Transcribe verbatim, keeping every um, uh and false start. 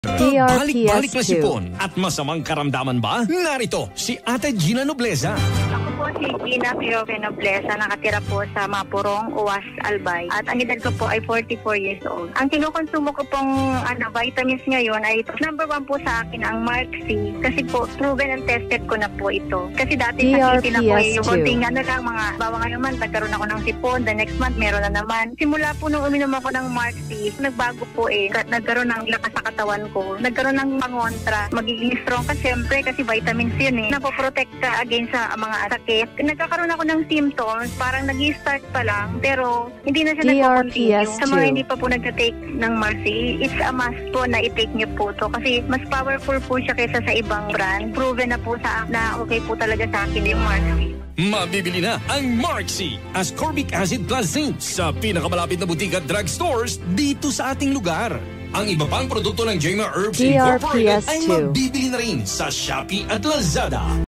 Balik-balik na sipon at masamang karamdaman ba? Narito si Ate Gina Nobleza. Ako po si Gina Firoque Nobleza, nakatira po sa Mapurong, Uwas, Albay. At ang edad ko po ay forty-four years old. Ang kinukonsumo ko pong ano, vitamins ngayon ay number one po sa akin ang Mark C. Kasi po proven and tested ko na po ito. Kasi dati sakiti na po eh, yung konting ano lang mga bawa ngayon man, nagkaroon ako ng sipon, the next month meron na naman. Simula po nung uminom ako ng Mark C, nagbago po eh. Nagkaroon ng lakas sa katawan ko. Nagkaroon ng pangontra, magiging strong ka siyempre kasi vitamins yun eh. Napoprotect ka against sa mga sakit. Nagkakaroon ako ng symptoms, parang nag-i-start pa lang, pero hindi na siya nagpo-continue. Sa mga hindi pa po nagka-take ng Marcy, it's a must po na i-take niyo po to kasi mas powerful po siya kaysa sa ibang brand. Proven na po sa na okay po talaga sa akin yung Marcy. Mabibili na ang Marcy Ascorbic Acid Plus Zinc sa pinakamalapit na butika at drugstores dito sa ating lugar. Ang iba pang produkto ng J M A Herbs Incorporated ay mabibili na rin sa Shopee at Lazada.